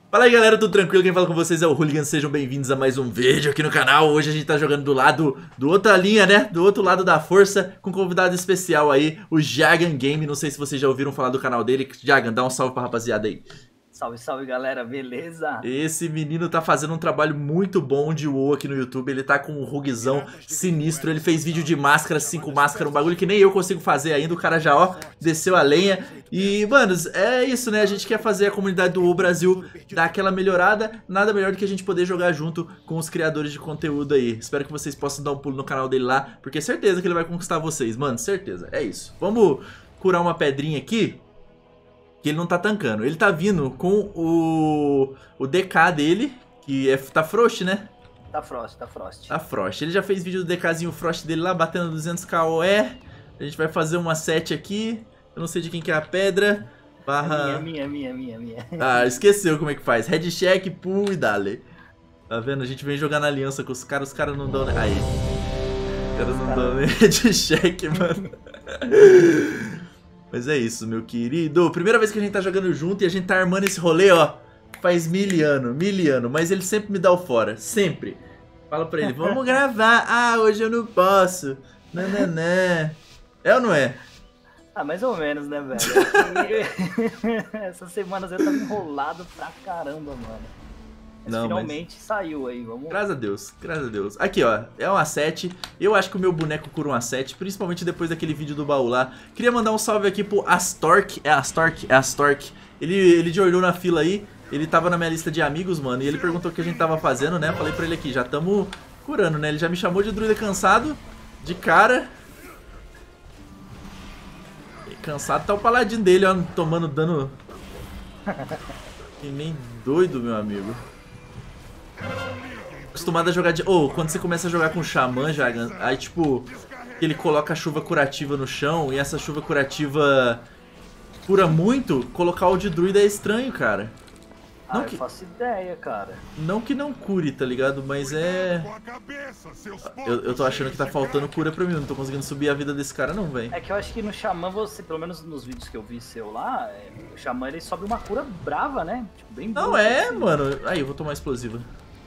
Fala aí galera, tudo tranquilo? Quem fala com vocês é o Hooligan, sejam bem-vindos a mais um vídeo aqui no canal. Hoje a gente tá jogando do outra linha, né? Do outro lado da força, com um convidado especial aí, o Jagan Game. Não sei se vocês já ouviram falar do canal dele. Jagan, dá um salve pra rapaziada aí. Salve, salve galera, beleza? Esse menino tá fazendo um trabalho muito bom de WoW aqui no YouTube. Ele tá com um rugzão sinistro. Ele fez vídeo de máscara, 5 máscaras, um bagulho que nem eu consigo fazer ainda. O cara já, ó, desceu a lenha. E, manos, é isso, né? A gente quer fazer a comunidade do WoW Brasil dar aquela melhorada. Nada melhor do que a gente poder jogar junto com os criadores de conteúdo aí. Espero que vocês possam dar um pulo no canal dele lá, porque é certeza que ele vai conquistar vocês, mano. Certeza, é isso. Vamos curar uma pedrinha aqui. Que ele não tá tancando. Ele tá vindo com o DK dele, que tá Frost, né? Tá Frost, tá Frost. Tá Frost. Ele já fez vídeo do DKzinho Frost dele lá, batendo 200k OE. A gente vai fazer uma set aqui. Eu não sei de quem que é a pedra. Barra... Minha. Ah, esqueceu como é que faz. Head check, pull e dale. Tá vendo? A gente vem jogar na aliança com os caras não dão... Aí. Os caras não dão nem head check, mano. Mas é isso, meu querido. Primeira vez que a gente tá jogando junto e a gente tá armando esse rolê, ó. Faz mil anos. Mas ele sempre me dá o fora. Sempre. Fala pra ele, vamos gravar. Ah, hoje eu não posso. Nananã. É ou não é? Ah, mais ou menos, né, velho? Essas semanas eu tava enrolado pra caramba, mano. Mas finalmente saiu aí, vamos... Graças a Deus, graças a Deus. Aqui, ó, é um A7. Eu acho que o meu boneco cura um A7, principalmente depois daquele vídeo do baú lá. Queria mandar um salve aqui pro Astork. É Astork? É Astork. Ele de olhou na fila aí. Ele tava na minha lista de amigos, mano. E ele perguntou o que a gente tava fazendo, né? Falei pra ele aqui, já tamo curando, né? Ele já me chamou de druida cansado. De cara. E cansado tá o paladino dele, ó, tomando dano. Que nem doido, meu amigo. Acostumado a jogar de... quando você começa a jogar com Xamã, Jagan, aí tipo, ele coloca a chuva curativa no chão e essa chuva curativa cura muito, colocar o de druida é estranho, cara. Não eu faço ideia, cara. Não que não cure, tá ligado? Mas é... Eu tô achando que tá faltando cura pra mim, não tô conseguindo subir a vida desse cara não, velho. É que eu acho que no Xamã você, pelo menos nos vídeos que eu vi seu lá, o Xamã ele sobe uma cura brava, né? Tipo, bem boa. Não é, assim, mano. Aí, eu vou tomar explosiva.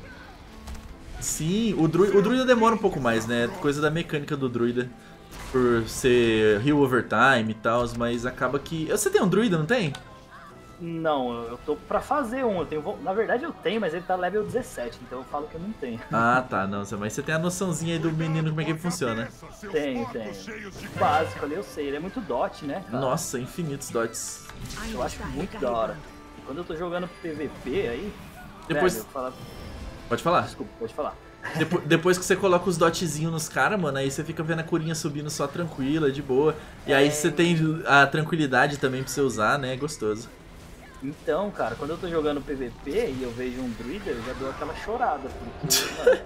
Sim, o druida demora um pouco mais, né? Coisa da mecânica do druida. Por ser heal overtime e tal, mas acaba que... Você tem um druida, não tem? Não, eu tô pra fazer um. Eu tenho... Na verdade eu tenho, mas ele tá level 17, então eu falo que eu não tenho. Ah, tá, não. Mas você tem a noçãozinha aí do menino, como é que ele funciona. Tenho. Básico ali, eu sei. Ele é muito dot, né, cara? Nossa, infinitos dots. Eu acho muito da hora. E quando eu tô jogando PVP aí... Depois... Velho, falo... Pode falar? Desculpa, pode falar. Depois que você coloca os dotzinhos nos caras, mano, aí você fica vendo a curinha subindo só tranquila, de boa. E aí você tem a tranquilidade também pra você usar, né? É gostoso. Então, cara, quando eu tô jogando PVP e eu vejo um druida, eu já dou aquela chorada. Porque,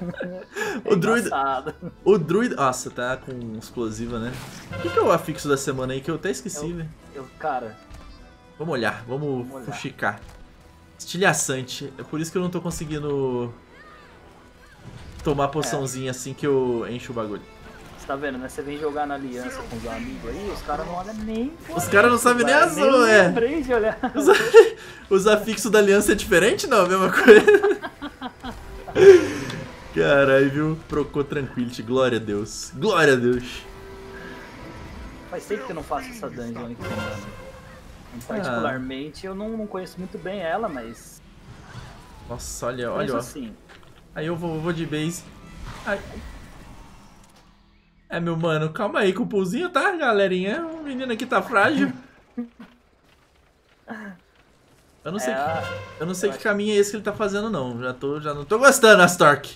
mano, o druida... Nossa, tá com explosiva, né? O que é o afixo da semana aí que eu até esqueci, velho? Cara... Vamos olhar, vamos fuxicar. Estilhaçante. É por isso que eu não tô conseguindo tomar poçãozinha assim que eu encho o bagulho. Você tá vendo, né? Você vem jogar na aliança com os amigos aí, os caras não olham nem... Os caras não sabem nem azul, é. De olhar. Os afixos da aliança é diferente, não? A mesma coisa. Caralho, viu? Procou Tranquility. Glória a Deus. Glória a Deus. Faz tempo que eu não faço essa dungeon aqui, mano. Particularmente, eu não conheço muito bem ela, mas... Nossa, olha, ó. Assim. Aí eu vou de base. Ai. É, meu mano, calma aí com o pulzinho, tá, galerinha? O menino aqui tá frágil. Eu não sei que caminho é esse que ele tá fazendo, não. Já não tô gostando, Astork.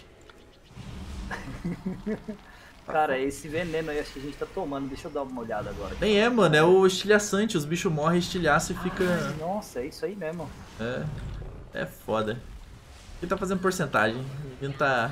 Cara, esse veneno aí acho que a gente tá tomando. Deixa eu dar uma olhada agora. Nem é, mano. É o estilhaçante. Os bichos morrem, estilhaçam e fica... Nossa, é isso aí mesmo. É foda. Ele tá fazendo porcentagem. O menino tá...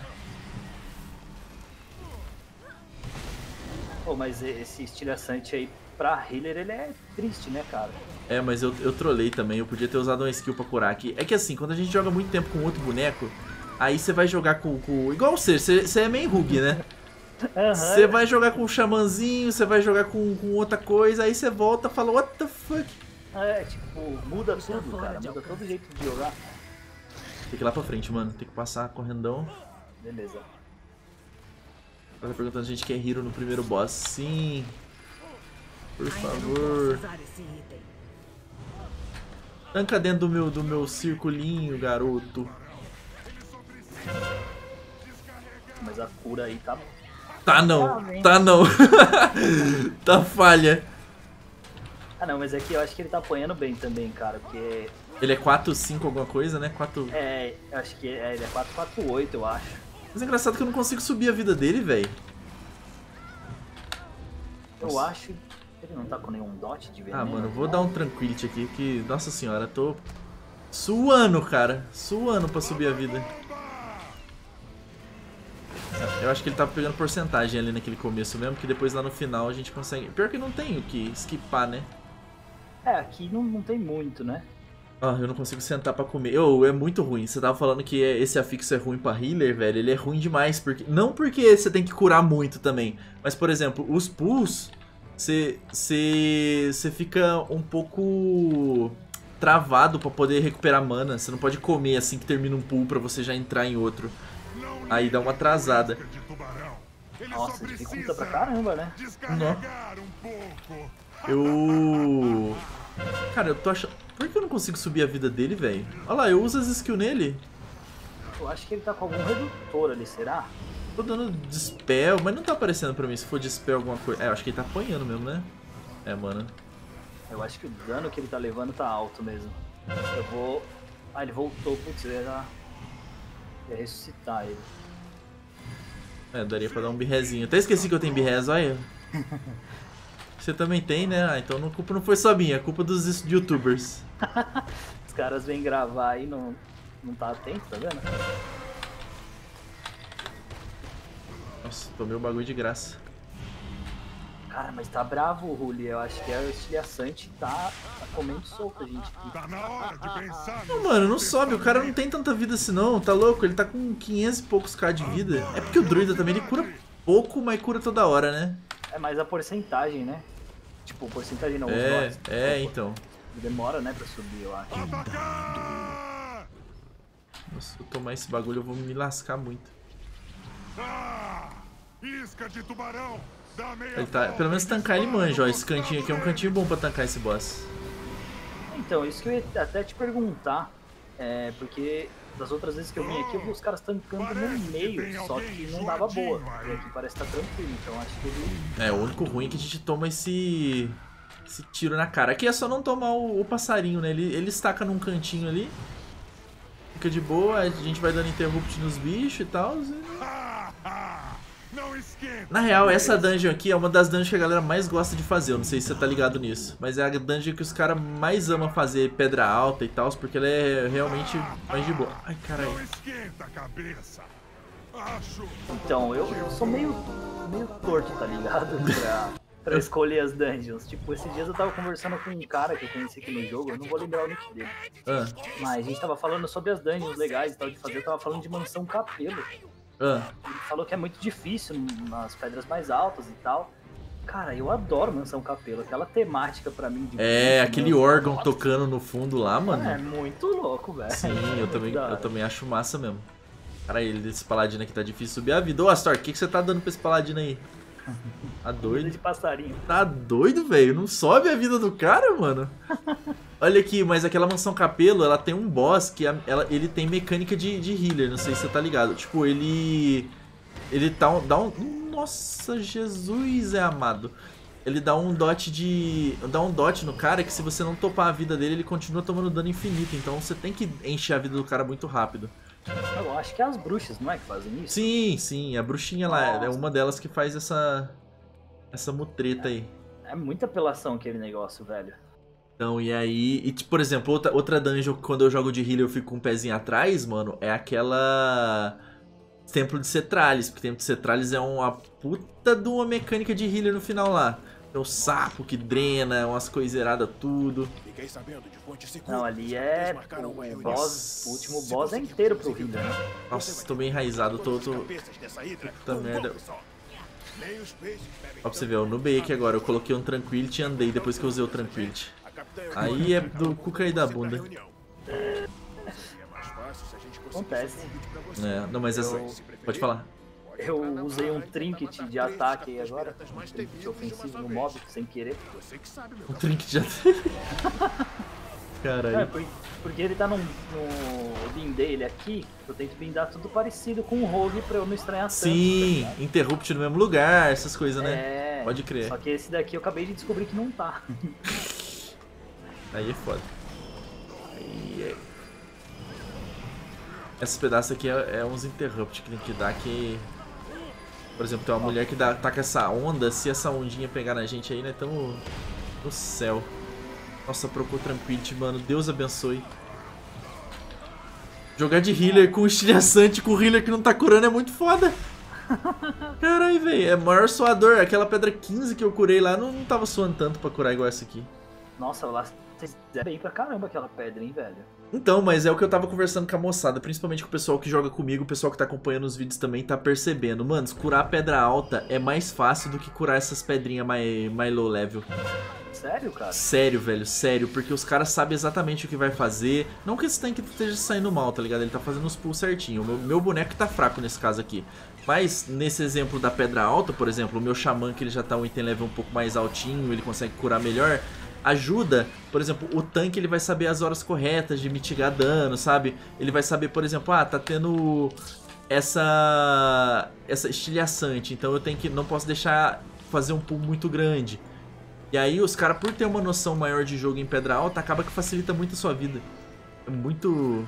Pô, mas esse estilhaçante aí pra healer, ele é triste, né, cara? É, mas eu trolei também. Eu podia ter usado uma skill pra curar aqui. É que assim, quando a gente joga muito tempo com outro boneco, aí você vai jogar com... Igual você é meio rug, né? Você vai jogar com o xamãzinho, você vai jogar com outra coisa, aí você volta e fala, what the fuck? É, tipo, muda tudo, cara. Muda todo o jeito de jogar. Tem que ir lá pra frente, mano. Tem que passar correndão. Beleza. Ela tá perguntando se a gente quer hero no primeiro boss. Sim. Por favor. Tanca dentro do meu circulinho, garoto. Mas a cura aí tá... Tá não, tá não. Tá falha. Ah não, mas aqui eu acho que ele tá apanhando bem também, cara, porque... Ele é 4-5 alguma coisa, né? 4... É, eu acho que ele é 4-4-8, eu acho. Mas é engraçado que eu não consigo subir a vida dele, velho. Eu acho que ele não tá com nenhum dot de veneno. Ah, mano, vou dar um tranquility aqui, que... Nossa senhora, tô... Suando, cara. Suando pra subir a vida. Eu acho que ele tava pegando porcentagem ali naquele começo mesmo, que depois lá no final a gente consegue... Pior que não tem o que skipar, né? É, aqui não tem muito, né? Ah, eu não consigo sentar pra comer. É muito ruim. Você tava falando que esse afixo é ruim pra healer, velho. Ele é ruim demais. Não porque você tem que curar muito também. Mas, por exemplo, os pulls... Você fica um pouco travado pra poder recuperar mana. Você não pode comer assim que termina um pull pra você já entrar em outro. Aí dá uma atrasada. Nossa, dificulta pra caramba, né? Não. Cara, eu tô achando... Por que eu não consigo subir a vida dele, velho? Olha lá, eu uso as skills nele. Eu acho que ele tá com algum redutor ali, será? Tô dando dispel, mas não tá aparecendo pra mim se for dispel alguma coisa. É, eu acho que ele tá apanhando mesmo, né? É, mano. Eu acho que o dano que ele tá levando tá alto mesmo. Eu vou... Ah, ele voltou, putz, eu ia ressuscitar ele. É, daria pra dar um birrezinho. Até esqueci que eu tenho birrez, olha. Você também tem, né? Ah, então a culpa não foi só minha, a culpa dos youtubers. Os caras vêm gravar aí e não tá atento, tá vendo? Nossa, tomei o bagulho de graça. Cara, mas tá bravo o Ruli. Eu acho que a estilhaçante tá comendo solto a gente aqui. Tá na hora de pensar. Não, mano, não sobe. O cara não tem tanta vida assim não, tá louco? Ele tá com 500 e poucos k de vida. É porque o druida também, ele cura pouco, mas cura toda hora, né? É mais a porcentagem, né? Tipo, porcentagem não, os dots. Então. Demora, né, pra subir, eu acho. Nossa, se eu tomar esse bagulho eu vou me lascar muito. Isca de tubarão. Ele tá, pelo menos tancar ele manja, ó. Esse cantinho aqui é um cantinho bom pra tancar esse boss. Então, isso que eu ia até te perguntar. Porque das outras vezes que eu vim aqui, eu vi os caras tancando no meio, só que não dava boa. E aqui parece que tá tranquilo, então acho que ele... É, o único ruim é que a gente toma esse tiro na cara. Aqui é só não tomar o passarinho, né? Ele estaca num cantinho ali. Fica de boa, a gente vai dando interrupt nos bichos e tal. Na real, essa dungeon aqui é uma das dungeons que a galera mais gosta de fazer. Eu não sei se você tá ligado nisso. Mas é a dungeon que os caras mais amam fazer pedra alta e tal, porque ela é realmente mais de boa. Ai, caralho. Então, eu sou meio torto, tá ligado? Pra escolher as dungeons. Tipo, esses dias eu tava conversando com um cara que eu conheci aqui no jogo, eu não vou lembrar o nick dele. Mas a gente tava falando sobre as dungeons legais e tal de fazer, eu tava falando de Mansão Capelo. Ele falou que é muito difícil nas pedras mais altas e tal. Cara, eu adoro Mansão Capelo, aquela temática pra mim de... aquele órgão tocando no fundo lá, mano. É muito louco, velho. Sim, eu também acho massa mesmo. Cara, esse paladino aqui tá difícil subir a vida. Ô, Astor, o que você tá dando pra esse paladino aí? Tá doido? De passarinho. Tá doido, velho? Não sobe a vida do cara, mano? Olha aqui, mas aquela Mansão Capelo, ela tem um boss que ele tem mecânica de healer, não sei se você tá ligado. Tipo, ele dá um... Nossa, Jesus é amado. Ele dá um dot no cara que se você não topar a vida dele, ele continua tomando dano infinito. Então você tem que encher a vida do cara muito rápido. Eu acho que é as bruxas, não é, que fazem isso? Sim, a bruxinha lá é uma delas que faz essa mutreta aí. É muita apelação aquele negócio, velho. Então, e aí... por exemplo, outra dungeon que quando eu jogo de healer eu fico com um pezinho atrás, mano, é aquela... Templo de Cetralis, porque Templo de Cetralis é uma puta de uma mecânica de healer no final lá. Tem o sapo que drena, umas coiseradas tudo. Não, ali é o boss, o último boss é inteiro pro healer, né? Nossa, tô bem enraizado, Puta merda. Ó pra você ver, eu nubei aqui agora, eu coloquei um Tranquility e andei depois que eu usei o Tranquility. Aí é do cu cair da bunda. Acontece. É, não, mas essa... Pode falar. Eu usei um trinket de ataque aí agora, um trinket ofensivo no mob, sem querer. Um trinket de ataque? Caralho. É, porque ele tá no bin dele aqui, eu tento bindar tudo parecido com o Rogue pra eu não estranhar tanto. Sim, tá interrupt no mesmo lugar, essas coisas, né? É, pode crer. Só que esse daqui eu acabei de descobrir que não tá. Aí é foda. Aí é... Esses pedaços aqui é uns interrupt que tem que dar que... Por exemplo, tem uma mulher que tá com essa onda, se essa ondinha pegar na gente aí, né, tamo no céu. Nossa, procurou Tranquility, mano, Deus abençoe. Jogar de healer com estilhaçante com healer que não tá curando é muito foda. Caralho, velho, é maior suador. Aquela pedra 15 que eu curei lá não tava suando tanto pra curar igual essa aqui. Nossa, lá vocês fizeram bem pra caramba aquela pedra, hein, velho. Então, mas é o que eu tava conversando com a moçada, principalmente com o pessoal que joga comigo, o pessoal que tá acompanhando os vídeos também tá percebendo. Mano, curar a pedra alta é mais fácil do que curar essas pedrinhas mais low level. Sério, cara? Sério, velho, sério, porque os caras sabem exatamente o que vai fazer. Não que esse tanque esteja saindo mal, tá ligado? Ele tá fazendo os pulls certinho. O meu boneco tá fraco nesse caso aqui. Mas, nesse exemplo da pedra alta, por exemplo, o meu xamã, que ele já tá um item level um pouco mais altinho, ele consegue curar melhor, ajuda, por exemplo, o tanque ele vai saber as horas corretas de mitigar dano, sabe? Ele vai saber, por exemplo, tá tendo essa estilhaçante, então eu tenho que, não posso deixar fazer um pull muito grande. E aí os caras, por ter uma noção maior de jogo em pedra alta, acaba que facilita muito a sua vida. É muito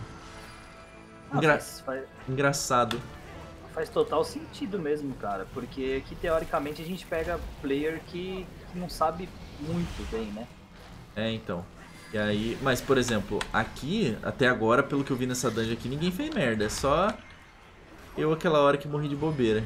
engraçado. Faz total sentido mesmo, cara, porque aqui teoricamente a gente pega player que não sabe muito bem, né? É, então. E aí, mas por exemplo, aqui, até agora, pelo que eu vi nessa dungeon aqui, ninguém fez merda. É só eu aquela hora que morri de bobeira.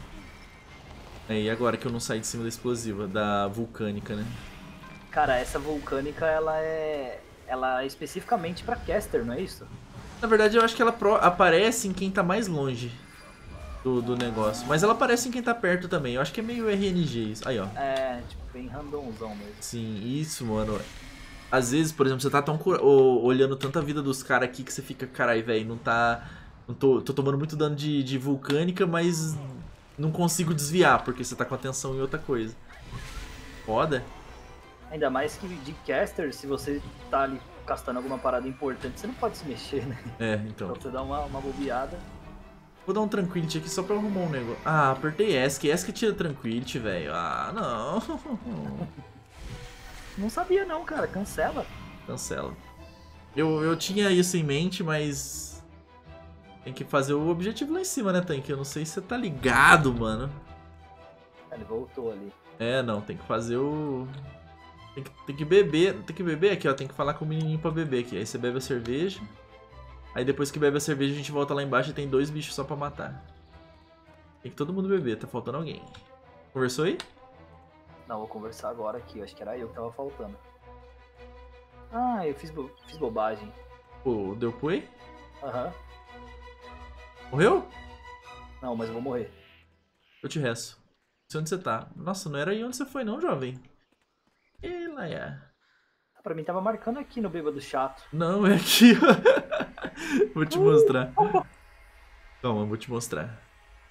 E agora que eu não saí de cima da explosiva, da vulcânica, né? Cara, essa vulcânica, ela é especificamente pra caster, não é isso? Na verdade, eu acho que ela aparece em quem tá mais longe do negócio. Mas ela aparece em quem tá perto também. Eu acho que é meio RNG isso. Aí, ó. É, tipo, bem randomzão mesmo. Sim, isso, mano. Às vezes, por exemplo, você tá tão olhando tanta vida dos caras aqui que você fica, carai, velho, não tô tomando muito dano de vulcânica, mas não consigo desviar, porque você tá com atenção em outra coisa. Foda. Ainda mais que de caster, se você tá ali castando alguma parada importante, você não pode se mexer, né? É, então. Então você dá uma bobeada. Vou dar um Tranquility aqui só pra arrumar um negócio. Ah, apertei ESC. ESC tira Tranquility, velho. Ah, não. Não sabia não, cara. Cancela. Cancela. Eu tinha isso em mente, mas... Tem que fazer o objetivo lá em cima, né, Tank? Eu não sei se você tá ligado, mano. Ele voltou ali. É, não. Tem que fazer o... Tem que beber. Tem que beber aqui, ó. Tem que falar com o menininho pra beber aqui. Aí você bebe a cerveja. Aí depois que bebe a cerveja, a gente volta lá embaixo e tem 2 bichos só pra matar. Tem que todo mundo beber, tá faltando alguém. Conversou aí? Não, vou conversar agora aqui. Eu acho que era eu que tava faltando. Ah, eu fiz bobagem. Pô, deu play? Aham. Morreu? Não, mas eu vou morrer. Eu te resto. Não sei onde você tá. Nossa, não era aí onde você foi não, jovem. E lá é. Pra mim tava marcando aqui no bêbado chato. Não, é aqui, ó. Vou te mostrar. Calma, vou te mostrar.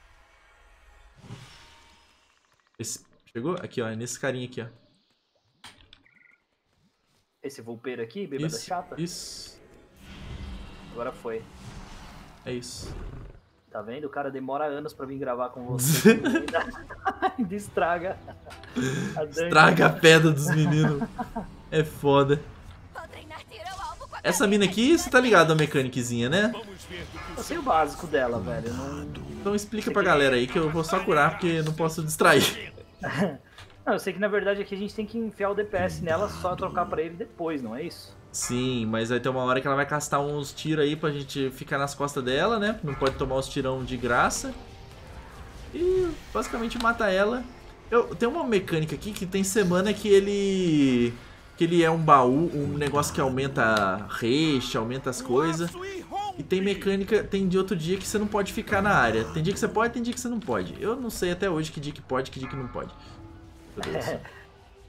Chegou? Aqui, ó. É nesse carinha aqui, ó. Esse vulpeiro aqui, bêbada chata? Isso. Agora foi. É isso. Tá vendo? O cara demora anos pra vir gravar com você. Ainda estraga. Estraga a pedra dos meninos. É foda. Essa mina aqui, você tá ligado a mecânicazinha, né? Eu sei o básico dela, velho. Então explica pra galera aí que eu vou só curar porque não posso distrair. Não, eu sei que na verdade aqui a gente tem que enfiar o DPS nela, só trocar pra ele depois, não é isso? Sim, mas vai ter uma hora que ela vai castar uns tiros aí pra gente ficar nas costas dela, né? Não pode tomar os tirão de graça. E basicamente mata ela. Tem uma mecânica aqui que tem semana que ele é um baú, um negócio que aumenta a haste, aumenta as coisas. E tem mecânica, tem de outro dia que você não pode ficar na área. Tem dia que você pode, tem dia que você não pode. Eu não sei até hoje que dia que pode, que dia que não pode. Meu Deus.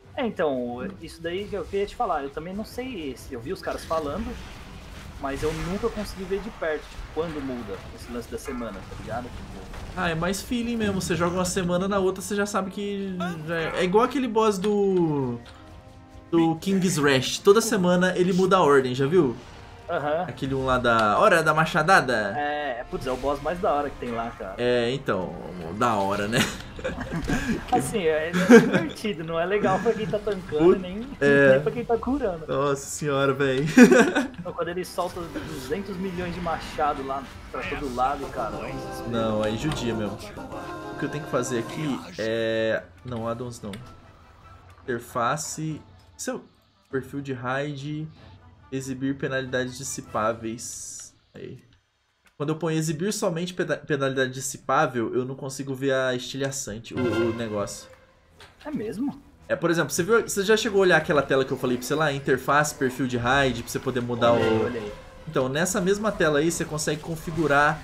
Então, isso daí que eu queria te falar, eu também não sei, eu vi os caras falando, mas eu nunca consegui ver de perto, tipo, quando muda esse lance da semana, tá ligado? Tipo... Ah, é mais feeling mesmo, você joga uma semana, na outra você já sabe que é igual aquele boss do King's Rush, toda semana ele muda a ordem, já viu? Aham. Aquele um lá da Hora da Machadada? Putz, é o boss mais da hora que tem lá, cara. Então, da hora, né? Assim, é divertido, não é legal pra quem tá tancando, nem pra quem tá curando. Nossa senhora, velho. Então, quando ele solta 200 milhões de machado lá pra todo lado, cara... Não, aí judia mesmo. O que eu tenho que fazer aqui é... Não, addons não. Interface... Seu perfil de raid... Exibir penalidades dissipáveis. Aí. Quando eu ponho exibir somente penalidade dissipável, eu não consigo ver a estilhaçante, o negócio. É mesmo? Por exemplo, você já chegou a olhar aquela tela que eu falei pra você lá? Interface, perfil de raid, pra você poder mudar Olhei. Então, nessa mesma tela aí, você consegue configurar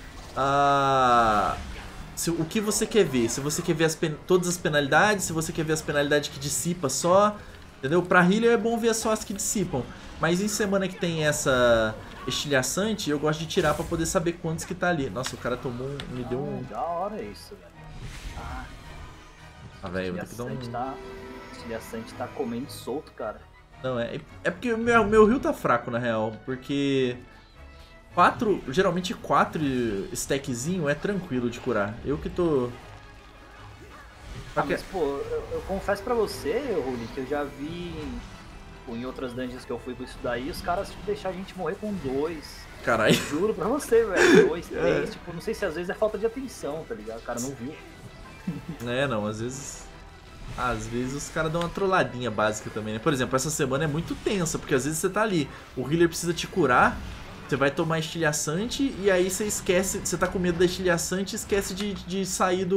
o que você quer ver. Se você quer ver todas as penalidades, se você quer ver as penalidades que dissipa só... Entendeu? Pra healer é bom ver só as que dissipam. Mas em semana que tem essa estilhaçante, eu gosto de tirar pra poder saber quantos que tá ali. Nossa, o cara tomou me deu um... Da hora isso, velho. Velho, tem que dar um... Estilhaçante tá comendo solto, cara. Não, é porque o meu heal tá fraco, na real. Porque... geralmente 4 stackzinho é tranquilo de curar. Eu que tô... Mas, pô, eu confesso pra você, Ruli, que eu já vi em outras dungeons que eu fui com isso daí, os caras tipo, deixaram a gente morrer com 2. Caralho. Juro pra você, velho. 2, 3. Tipo, não sei se às vezes é falta de atenção, tá ligado? O cara não viu. Não, às vezes os caras dão uma trolladinha básica também, né? Por exemplo, essa semana é muito tensa, porque às vezes você tá ali, o healer precisa te curar, você vai tomar estilhaçante e aí você esquece, você tá com medo da estilhaçante e esquece de sair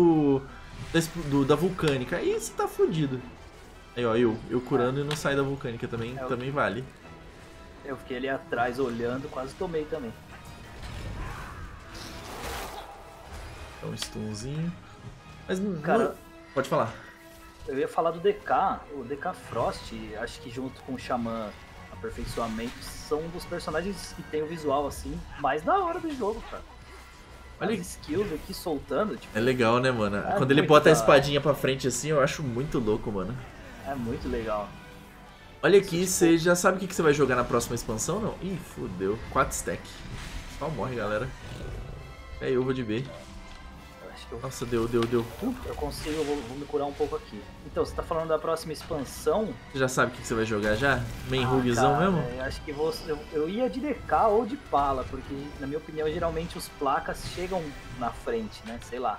da vulcânica. Aí você tá fudido. Aí, ó, eu curando e não saio da vulcânica também vale. Eu fiquei ali atrás olhando, quase tomei também. Então, stunzinho. Mas, cara, pode falar. Eu ia falar do DK. O DK Frost, acho que junto com o Xamã Aperfeiçoamento, são um dos personagens que tem o visual, assim, mais da hora do jogo, cara. Olha as skills aqui soltando, tipo... É legal, né, mano? Quando ele bota a espadinha pra frente assim, eu acho muito louco, mano. É muito legal. Olha aqui, você já sabe o que você vai jogar na próxima expansão, não? Ih, fudeu. 4 stack. Só morre, galera. Eu vou de B. Nossa, deu. Eu consigo, vou me curar um pouco aqui. Então, você tá falando da próxima expansão? Você já sabe o que você vai jogar já? Main rugzão mesmo? Eu acho que eu ia de DK ou de pala, porque na minha opinião, geralmente os placas chegam na frente, né? Sei lá.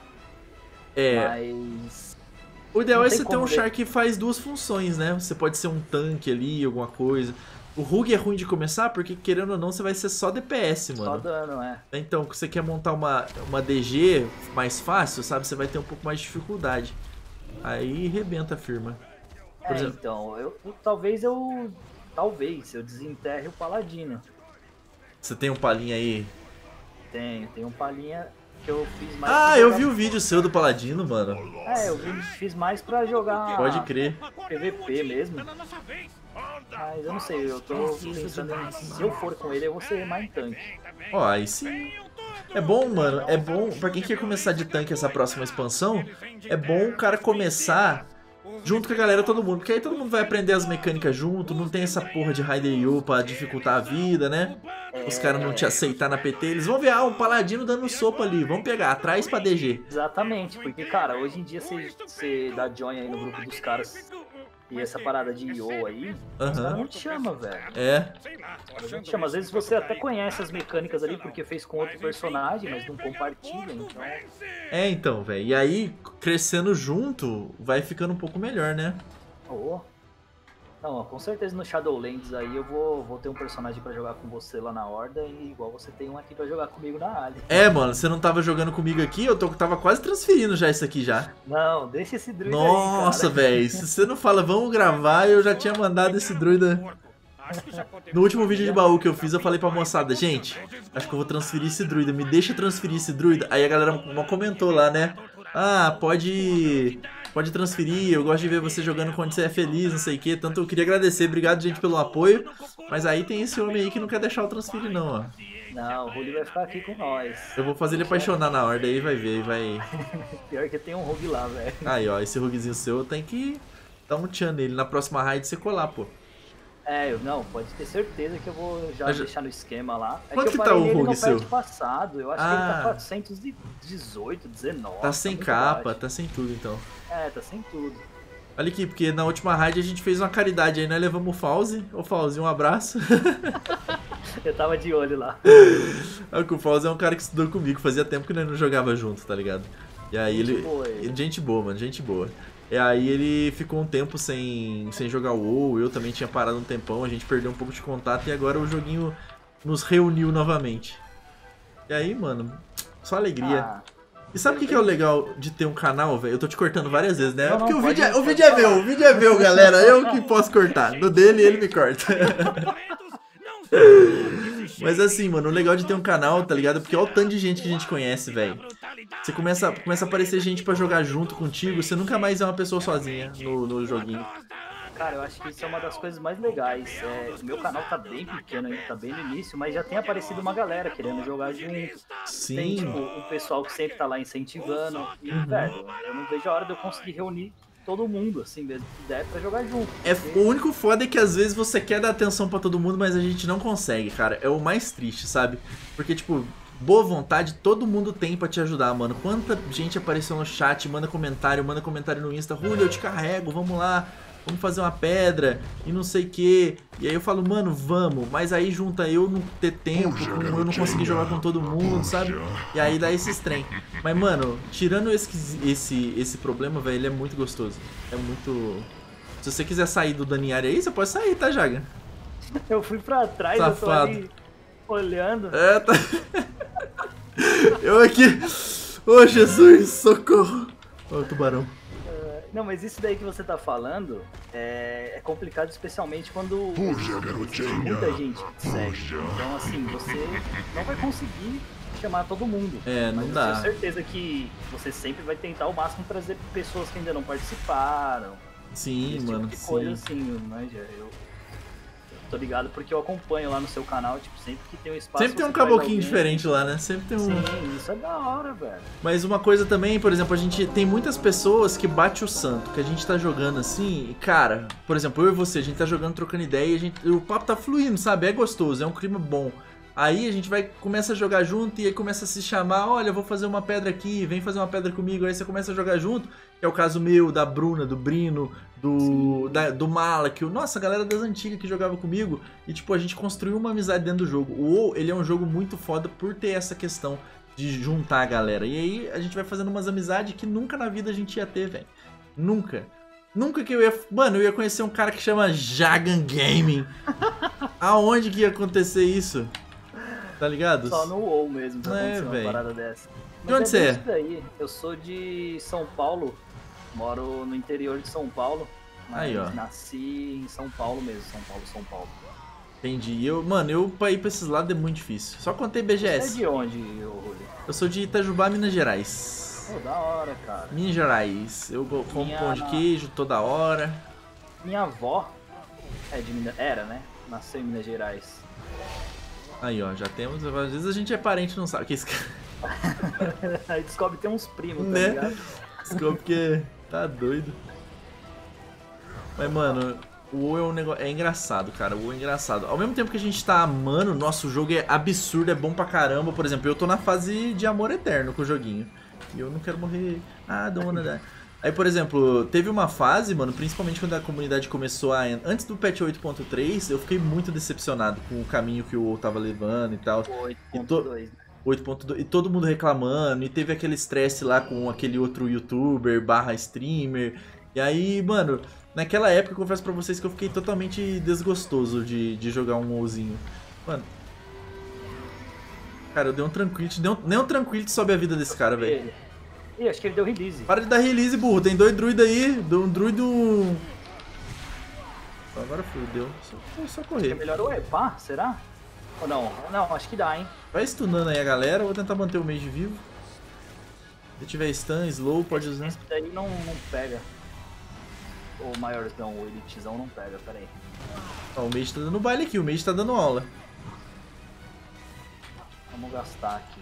Mas... O ideal é você ter um char que faz duas funções, né? Você pode ser um tanque ali, alguma coisa. O Rug é ruim de começar porque, querendo ou não, você vai ser só DPS, mano. Só dano, Então, se você quer montar uma DG mais fácil, sabe? Você vai ter um pouco mais de dificuldade. Aí, rebenta a firma. Então, talvez eu desenterre o Paladino. Você tem um palinha aí? Tenho um palinha que eu fiz mais... eu vi o vídeo seu do Paladino, mano. Eu fiz mais pra jogar... Pode crer. PVP mesmo. Mas eu não sei, eu tô pensando em... Se eu for com ele, eu vou ser mais tanque. Aí sim. É bom, mano. É bom, pra quem quer começar de tanque essa próxima expansão, é bom o cara começar junto com a galera, todo mundo. Porque aí todo mundo vai aprender as mecânicas junto, não tem essa porra de Raider Yu pra dificultar a vida, né? Os caras não te aceitar na PT, eles vão ver, um paladino dando sopa ali, vamos pegar, atrás pra DG. Exatamente, porque, cara, hoje em dia você dá join aí no grupo dos caras e essa parada de IO aí, os caras não te chamam, velho. Não te chama. Às vezes você até conhece as mecânicas ali porque fez com outro personagem, mas não compartilha, então... Então, velho, e aí, crescendo junto, vai ficando um pouco melhor, né? Não, com certeza no Shadowlands aí eu vou ter um personagem pra jogar com você lá na Horda e igual você tem um aqui pra jogar comigo na Ali. Mano, você não tava jogando comigo aqui, eu tava quase transferindo já isso aqui já. Não, deixa esse druida Nossa, velho, se você não fala vamos gravar, eu já tinha mandado esse druida... No último vídeo de baú que eu fiz, eu falei pra moçada, gente, acho que eu vou transferir esse druida, me deixa transferir esse druida. Aí a galera comentou lá, né? Pode pode transferir, eu gosto de ver você jogando quando você é feliz, não sei o que. Tanto eu queria agradecer, obrigado, gente, pelo apoio. Mas aí tem esse homem aí que não quer deixar eu transferir, não, ó. Não, o Ruli vai ficar aqui com nós. Eu vou fazer ele apaixonar na horda aí, vai ver, vai... Pior que tem um Rogue lá, velho. Aí, ó, esse roguezinho seu tem que dar um tchan nele. Na próxima raid você colar, pô. Não, pode ter certeza que eu vou já deixar no esquema lá. Quanto que eu tá o parei nele Rogue no seu? patch passado, eu acho que ele tá 418, 19. Tá sem capa, tá sem tudo, então. Tá sem tudo. Olha aqui, porque na última raid a gente fez uma caridade aí, nós levamos o Fauzi. Ô Fauzi, um abraço. Eu tava de olho lá. O Fauzi é um cara que estudou comigo, fazia tempo que nós não jogava junto, tá ligado? E aí gente boa, mano, gente boa. E aí ele ficou um tempo sem jogar o WoW, eu também tinha parado um tempão, a gente perdeu um pouco de contato e agora o joguinho nos reuniu novamente. E aí, mano, só alegria. E sabe o que é o legal de ter um canal, velho? Eu tô te cortando várias vezes, né? Porque o vídeo é meu, galera. Eu que posso cortar. No dele, ele me corta. Mas assim, mano, o legal de ter um canal, tá ligado? Porque olha o tanto de gente que a gente conhece, velho. Você começa a aparecer gente pra jogar junto contigo, você nunca mais é uma pessoa sozinha no joguinho. Cara, eu acho que isso é uma das coisas mais legais. O meu canal tá bem pequeno ainda, tá bem no início, mas já tem aparecido uma galera querendo jogar junto. Sim. Tem, tipo, o pessoal que sempre tá lá incentivando. E, velho, eu não vejo a hora de eu conseguir reunir todo mundo, assim, mesmo que der pra jogar junto. O único foda é que às vezes você quer dar atenção pra todo mundo, mas a gente não consegue, cara. É o mais triste, sabe? Porque, tipo, boa vontade todo mundo tem pra te ajudar, mano. Quanta gente apareceu no chat, manda comentário no Insta. Julio, eu te carrego, vamos lá. Vamos fazer uma pedra e não sei o que. E aí eu falo, mano, vamos. Mas aí junta eu não ter tempo, eu não conseguir jogar com todo mundo, sabe? E aí dá esses trem. Mas, mano, tirando esse problema, velho, ele é muito gostoso. É muito... Se você quiser sair do Daniari aí, você pode sair, tá, Jaga? Eu fui pra trás, safado. Eu tô ali olhando. Tá... eu aqui... Ô, Jesus, socorro. Ô, tubarão. Não, mas isso daí que você tá falando é complicado, especialmente quando tem muita gente que te segue. Então, assim, você não vai conseguir chamar todo mundo. Não mas dá. Eu tenho certeza que você sempre vai tentar ao máximo trazer pessoas que ainda não participaram. Sim, mano, tipo de coisa assim, mas eu tô ligado porque eu acompanho lá no seu canal, tipo, sempre que tem um espaço... Sempre tem um caboclinho diferente lá, né? Sempre tem um... Sim, isso é da hora, velho. Mas uma coisa também, por exemplo, a gente tem muitas pessoas que bate o santo, que a gente tá jogando assim, e cara, por exemplo, eu e você, a gente tá jogando, trocando ideia, e o papo tá fluindo, sabe? É gostoso, é um clima bom. Aí a gente começa a jogar junto e aí começa a se chamar, olha, eu vou fazer uma pedra aqui, vem fazer uma pedra comigo. Aí você começa a jogar junto, que é o caso meu, da Bruna, do Brino, do Malak, nossa, a galera das antigas que jogava comigo. E tipo, a gente construiu uma amizade dentro do jogo. O WoW, ele é um jogo muito foda por ter essa questão de juntar a galera. E aí a gente vai fazendo umas amizades que nunca na vida a gente ia ter, velho. Nunca. Nunca que eu ia... Mano, eu ia conhecer um cara que chama Jagan Gaming. Aonde que ia acontecer isso? Tá ligado? Só no WoW mesmo pra acontecer uma parada dessa. De onde você é? Daí. Eu sou de São Paulo, moro no interior de São Paulo, mas aí, ó. Nasci em São Paulo mesmo, São Paulo. Entendi. Mano, pra ir pra esses lados é muito difícil. Só contei BGS. Você é de onde, Rolê? Eu sou de Itajubá, Minas Gerais. Pô, da hora, cara. Minas Gerais. Eu como pão de queijo toda hora. Minha avó é de Minas... Era, né? Nasceu em Minas Gerais. Aí, ó, já temos... Às vezes a gente é parente e não sabe o que é esse cara. Aí descobre que tem uns primos, tá né? ligado? Descobre que tá doido. Mas, mano, o WoW é um negócio... É engraçado, cara. O WoW é engraçado. Ao mesmo tempo que a gente tá amando, nosso jogo é absurdo, é bom pra caramba. Por exemplo, eu tô na fase de amor eterno com o joguinho. E eu não quero morrer... Ah, don't wanna die. Aí, por exemplo, teve uma fase, mano, principalmente quando a comunidade começou a... Antes do patch 8.3, eu fiquei muito decepcionado com o caminho que o WoW tava levando e tal. 8.2, né? 8.2, e todo mundo reclamando, e teve aquele estresse lá com aquele outro youtuber / streamer. E aí, mano, naquela época eu confesso pra vocês que eu fiquei totalmente desgostoso de jogar um WoWzinho. Mano. Cara, eu dei um tranquility, nem um tranquility sobe a vida desse cara, velho. Ih, acho que ele deu release. Para de dar release, burro. Tem 2 druidas aí. Um druido... Agora fudeu. Só correr. É melhor o EPA, será? Ou não? Não, acho que dá, hein? Vai stunando aí a galera. Vou tentar manter o mage vivo. Se tiver stun, slow, pode usar. Esse daí não pega. O maiorzão, o elitezão não pega, pera aí. Ó, o mage tá dando baile aqui, o mage tá dando aula. Vamos gastar aqui.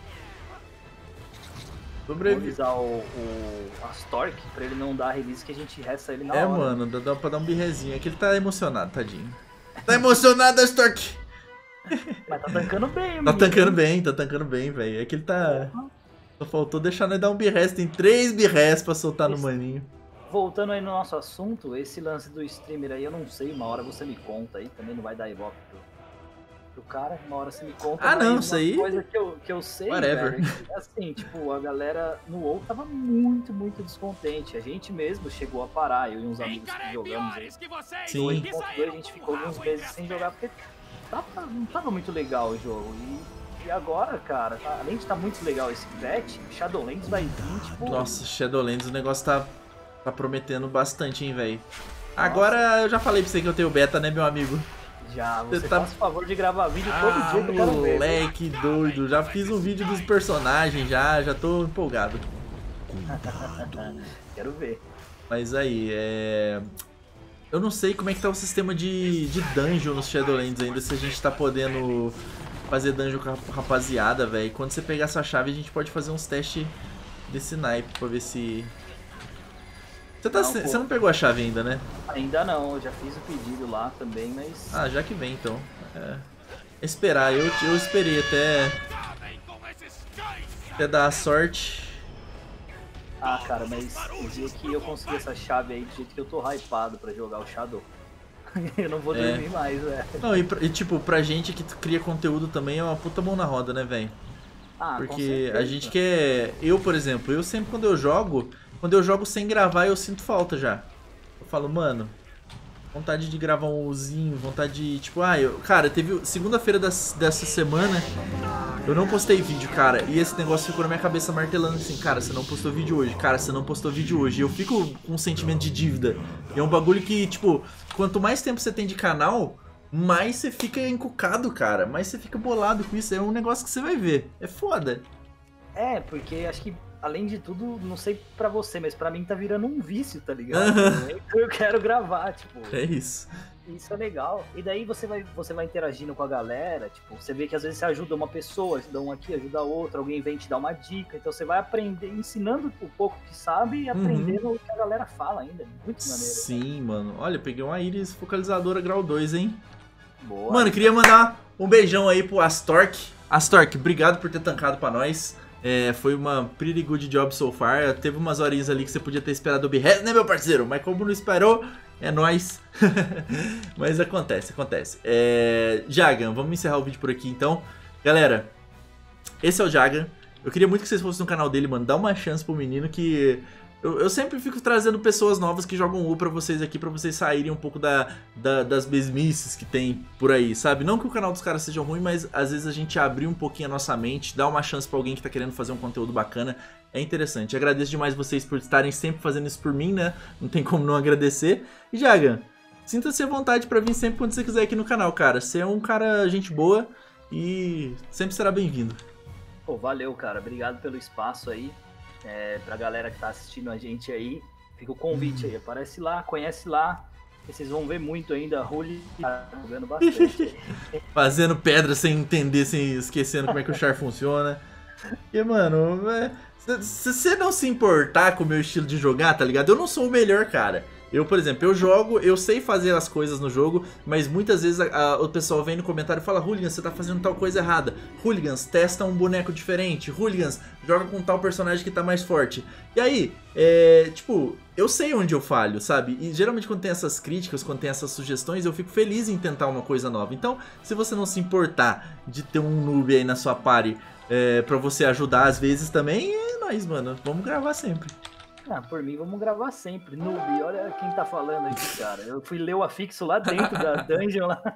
Sobrevive. Vou usar a Stork pra ele não dar release que a gente resta ele na hora. Mano, dá pra dar um birrezinho. É que ele tá emocionado, tadinho. Tá emocionado, a Stork! Mas tá tancando bem, Tá menino. tancando bem, velho. É que ele tá... Só faltou deixar nós dar um birrés. Tem 3 birrés pra soltar no maninho. Voltando aí no nosso assunto, esse lance do streamer aí, eu não sei, uma hora você me conta aí, também não vai dar ibope pro cara, uma hora você me conta. Ah, não, isso aí... coisa que eu sei, Whatever. velho, é que, assim, tipo, a galera no WoW tava muito descontente. A gente mesmo chegou a parar, eu e uns amigos que jogamos aí. Sim. 2.2 a gente ficou alguns meses sem jogar porque não tava muito legal o jogo. E agora, cara, além de estar muito legal esse patch, Shadowlands vai vir, tipo... Nossa, Shadowlands, o negócio tá prometendo bastante, hein, velho. Agora, eu já falei pra você que eu tenho beta, né, meu amigo? Já, você tá... faz o favor de gravar vídeo todo dia que eu quero ver. Moleque doido, já fiz um vídeo dos personagens, já tô empolgado. Quero ver. Mas aí, eu não sei como é que tá o sistema de dungeon nos Shadowlands ainda, se a gente tá podendo fazer dungeon com a rapaziada, velho. Quando você pegar essa chave, a gente pode fazer uns testes desse naipe pra ver se... Você não pegou a chave ainda, né? Ainda não, eu já fiz o pedido lá também, mas... Ah, já que vem então. Esperar, eu esperei até dar a sorte. Ah, cara, mas o dia que eu conseguir essa chave aí, do jeito que eu tô hypado pra jogar o Shadow, eu não vou dormir mais, velho. Não, e tipo, pra gente que cria conteúdo também é uma puta mão na roda, né, velho? Ah, porque a gente quer... Eu, por exemplo, eu sempre quando eu jogo sem gravar, eu sinto falta já. Eu falo, mano, vontade de gravar um Uzinho, vontade de, tipo, cara, teve segunda-feira dessa semana, eu não postei vídeo, cara, e esse negócio ficou na minha cabeça martelando assim, cara, você não postou vídeo hoje, cara, você não postou vídeo hoje. E eu fico com um sentimento de dívida. E é um bagulho que, tipo, quanto mais tempo você tem de canal, mais você fica encucado, cara, mais você fica bolado com isso. É um negócio que você vai ver, é foda. É, porque acho que, além de tudo, não sei pra você, mas pra mim tá virando um vício, tá ligado? Eu quero gravar, tipo... É isso. Isso é legal. E daí você vai interagindo com a galera, tipo, você vê que às vezes você ajuda uma pessoa, ajuda um aqui, ajuda outra, alguém vem te dar uma dica, então você vai aprender, ensinando o pouco que sabe e aprendendo o que a galera fala ainda. Muito maneiro. Sim, mano. Olha, peguei uma íris focalizadora grau 2, hein? Boa. Mano, queria mandar um beijão aí pro Astork. Astork, obrigado por ter tancado pra nós. Foi uma pretty good job so far. Teve umas horinhas ali que você podia ter esperado o B-Res, né, meu parceiro? Mas como não esperou, é nóis. Mas acontece. Jagan, vamos encerrar o vídeo por aqui então. Galera, esse é o Jagan. Eu queria muito que vocês fossem no canal dele, mano. Dá uma chance pro menino que... Eu sempre fico trazendo pessoas novas que jogam U pra vocês aqui, pra vocês saírem um pouco das mesmices que tem por aí, sabe? Não que o canal dos caras seja ruim, mas às vezes a gente abrir um pouquinho a nossa mente, dar uma chance pra alguém que tá querendo fazer um conteúdo bacana, é interessante. Agradeço demais vocês por estarem sempre fazendo isso por mim, né? Não tem como não agradecer. E Jagan, sinta-se à vontade pra vir sempre quando você quiser aqui no canal, cara. Você é um cara gente boa e sempre será bem-vindo. Pô, valeu, cara. Obrigado pelo espaço aí. Pra galera que tá assistindo a gente aí, fica o convite aí, aparece lá, conhece lá, e vocês vão ver muito ainda, a Ruli tá jogando bastante. Fazendo pedra sem entender, esquecendo como é que o char funciona. E, mano, se você não se importar com o meu estilo de jogar, tá ligado? Eu não sou o melhor, cara. Eu, por exemplo, eu jogo, eu sei fazer as coisas no jogo, mas muitas vezes o pessoal vem no comentário e fala: Hooligans, você tá fazendo tal coisa errada. Hooligans, testa um boneco diferente. Hooligans, joga com tal personagem que tá mais forte. E aí, tipo, eu sei onde eu falho, sabe? E geralmente quando tem essas críticas, quando tem essas sugestões, eu fico feliz em tentar uma coisa nova. Então, se você não se importar de ter um noob aí na sua party pra você ajudar às vezes também, é nóis, mano. Vamos gravar sempre. Ah, por mim, vamos gravar sempre. Noob, olha quem tá falando aqui, cara. Eu fui ler o afixo lá dentro da dungeon lá.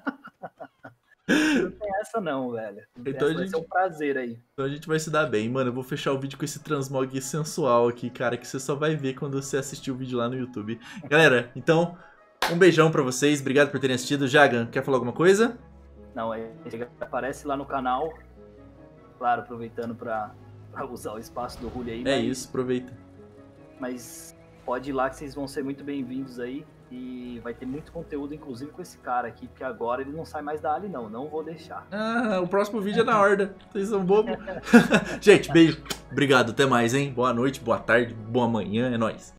Não tem essa não, velho. Então vai ser um prazer aí. Então a gente vai se dar bem. Mano, eu vou fechar o vídeo com esse transmog sensual aqui, cara, que você só vai ver quando você assistir o vídeo lá no YouTube. Galera, então, um beijão pra vocês. Obrigado por terem assistido. Jagan, quer falar alguma coisa? Não, aparece lá no canal. Claro, aproveitando pra pra usar o espaço do Rulli aí. É isso, aproveita. Mas pode ir lá que vocês vão ser muito bem-vindos aí. E vai ter muito conteúdo, inclusive com esse cara aqui, porque agora ele não sai mais da Ali, não vou deixar. Ah, o próximo vídeo é na Horda. Vocês são bobos. Gente, beijo. Obrigado, até mais, hein? Boa noite, boa tarde, boa manhã, é nóis.